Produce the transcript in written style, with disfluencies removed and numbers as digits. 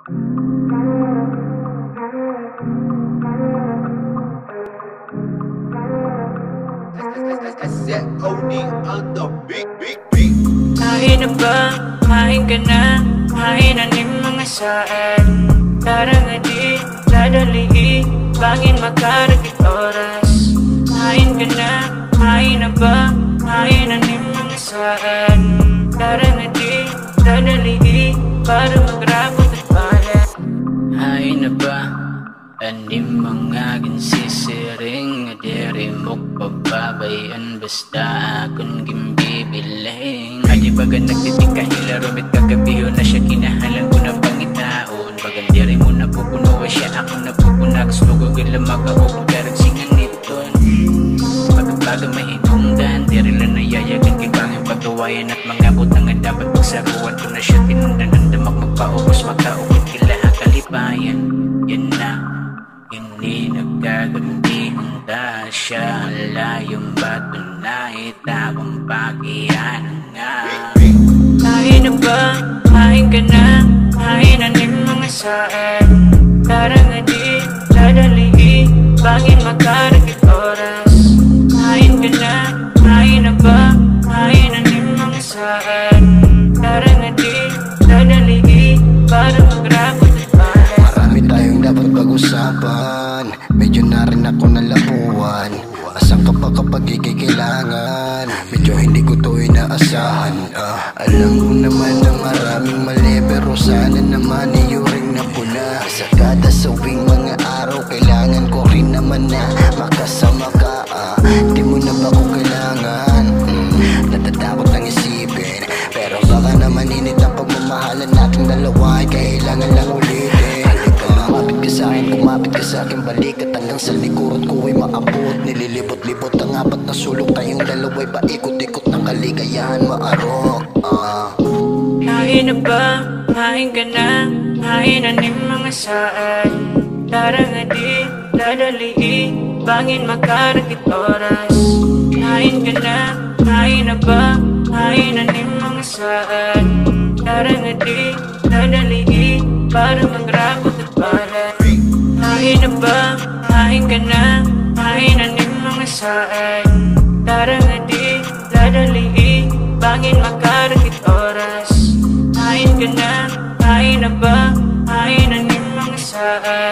Kain na ba? Kain ka na? Kain na ni mga saan? Tara nga di, dadali, bangin makaragit oras. Kain ka na? Kain na ba? Kain na ni mga saan? Tara nga di, dadali, para magrabot at pala. Kain na ba? Ani mga ginsisiring, adiri mo pababayan, basta akong gimbibiling. Adi baga nagtitika hilaro, mit kagabiho na siya, kinahalan ko ng pangitaon. Bagan diri mo napupuno, siya ako napupuna, kaslugo gila mag-aukong karagsingan niton. Pagkabaga mahinungdan, diri lang nayayagan kay banging pagkawayan at mga butang nga dapat pagsaruan ko na siya, tinundan ang damak magpaubos, magkaukot kila kalipayan. Yan na, hindi nagkagundi, handa siya, layong bato na itawang pagyan nga. Kain na ba? Kain ka na? Kain na ni mga saan? Tara nga di, dadali, bangin makaragit oras. Kain ka na? Kain na ba? Kain na ni mga saan? Tara nga di, dadali, para magrabot at pala. Marami tayong dapat pag-usapan, medyo na rin ako nalapuan. Asan ka pa kapag ikikailangan? Medyo hindi ko to inaasahan. Alam ko naman na maraming mali, pero sana naman iyuring na pula. Sa kada sawing mga araw, kailangan ko rin naman na makasama ka. Di mo na ba ko kailangan? Natatakot lang isipin, pero baka naman init ang pagmamahalan nating dalawa ay kailangan lang ulitin. Kumapit ka sa'kin, kumapit ka sa'kin, balikat hanggang sa likuran ko ay maabot. Nililibot-libot ang apat na sulok, tayong dalawa'y paikot-ikot ng kaligayahan maarok. Kain na ba? Kain ka na? Kain na ni mga saan? Tara nga di, dadali, bangin makaragit oras. Kain ka na? Kain na ba? Kain na ni mga saan? Tara nga di, dadali, para magrabot at pala. Kain na ba? Kain ka na? Kain na ni mga saan? Tara nga di, dadali, bangin makaragit oras. Kain ka na? Kain na ba? Kain na ni mga saan?